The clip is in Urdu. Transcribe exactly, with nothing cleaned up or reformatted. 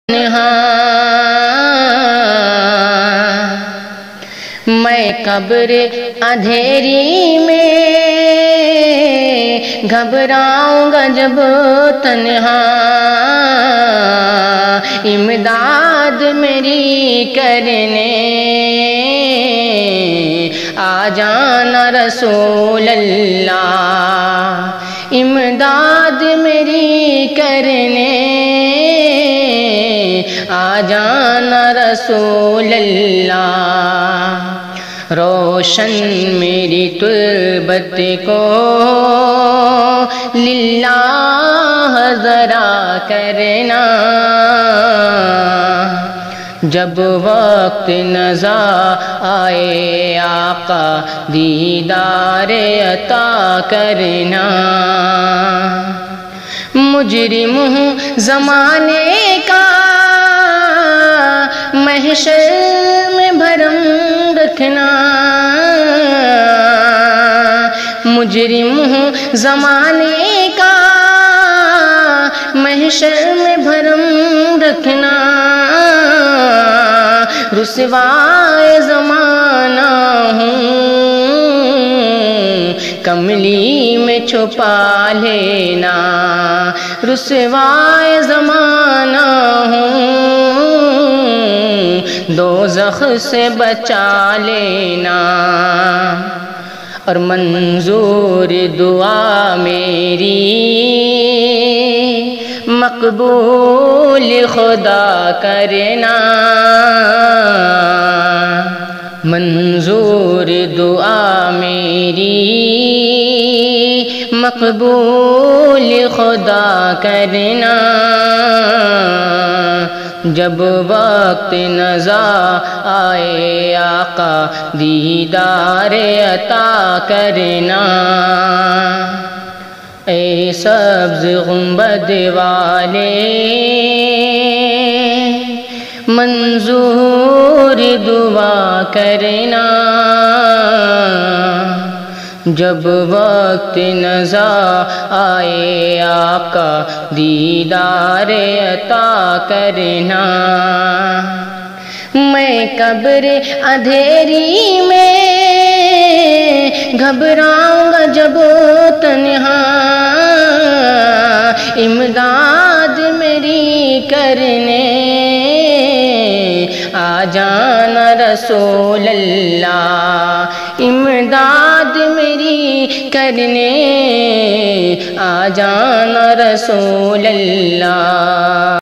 میں قبر اندھیری میں گھبراؤں گا جب تنہا، امداد میری کرنے آ جانا رسول اللہ، امداد میری کرنے آ جانا رسول اللہ، روشن میری تربت کو للہ ذرا کرنا، جب وقت نظر آئے آقا دیدار عطا کرنا، مجرم ہوں زمانے کا محشر میں بھرم رکھنا، مجرم ہوں زمانے کا محشر میں بھرم رکھنا، رسوائے زمانہ ہوں کملی میں چھپا لینا، رسوائے زمانہ ہوں دوزخ سے بچا لینا، اور منظور دعا میری مقبول خدا کرنا، منظور دعا میری مقبول خدا کرنا، جب وقت نظر آئے آقا دیدار عطا کرنا، اے سبز گنبد والے منظور دعا کرنا، جب وقت نظر آئے آقا دیدار عطا کرنا، میں قبر اندھیری میں گھبراؤں گا جب تنہا، امداد میری کرنے آ جانا رسول اللہ، امداد میری کرنے آ جانا رسول اللہ۔